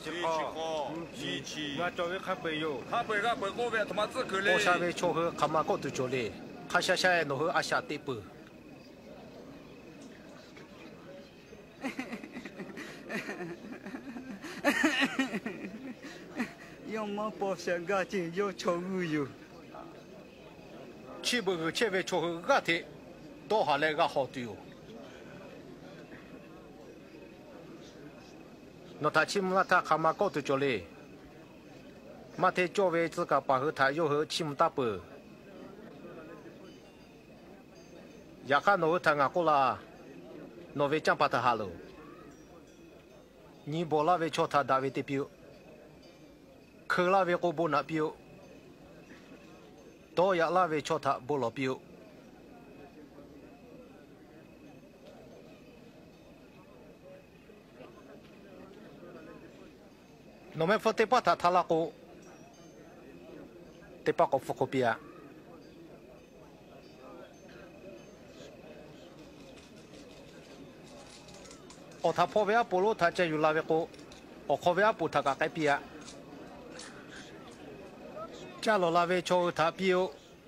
17那作为看北有， 他背个背后边他妈自个嘞。 我下位撮合看嘛搞都做嘞，看下下来侬和阿下对不？ 要么保险个就要超过有， 去不个前位撮合个的，倒下来个好对哦。那他起码他看嘛搞都做嘞，马天作为自个把和他又和起码大不，也看侬和他俺过啦，侬为讲把他哈喽，你不拉为叫他大为的标。可拉为过不拿标，多亚拉为叫他不落标。侬们不得把他拉过，得把个复刻标。哦，他破标不落，他就有拉为过，哦，破标不他个改标。假如拉为cho他标，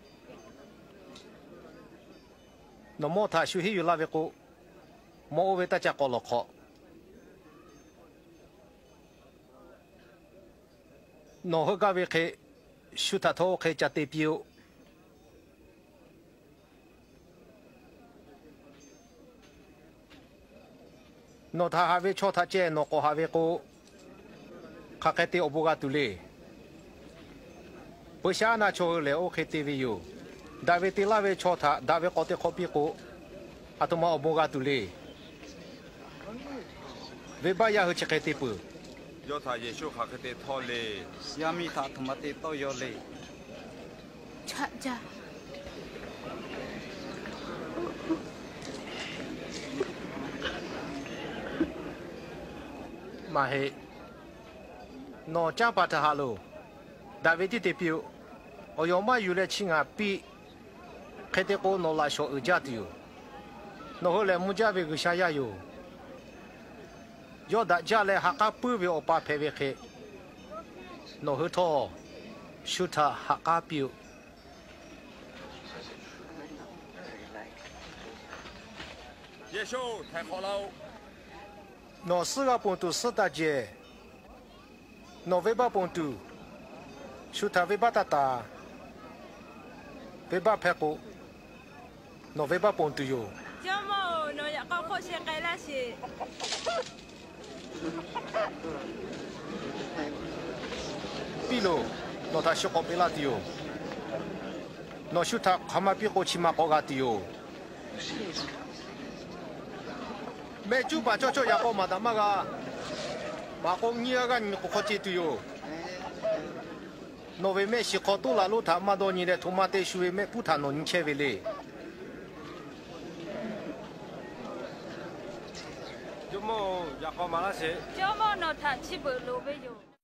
那么他休息有拉为过，莫为大家搞落考。那和个为开，休他头开加对标，那他还为cho他接，那个还为过，他开的我不干独立。不想拿球来 OK TV 有，大卫的拉维球他，大卫搞的好比过，阿多嘛我不干独立，为把也和吃开的不， 要他也修下个的套嘞， 下面他他妈的都要嘞， 查家。 嘛嘿，那讲把他哈喽，大卫的代表。我要么有来请啊比，开的过拿来小二家的哟，那后来木家为个下呀哟，要大家来哈个不为我把排位开，那后头，修他哈个标， 也修太好了。 那四个本都四大街，那尾巴本都，修他尾巴大大。尾巴拍过，那尾巴蹦都有。 怎么，那要搞好些改那些？ 比如，那他小搞别拉的哟，那小他他妈比好起码搞个的哟。没就把这也搞嘛的嘛个，马公你那个你不好接的哟。那为咩是考多了路他妈多年的他妈的是为咩不谈那你切为嘞？ 就么也搞嘛那些？ 怎么那他去不路没有？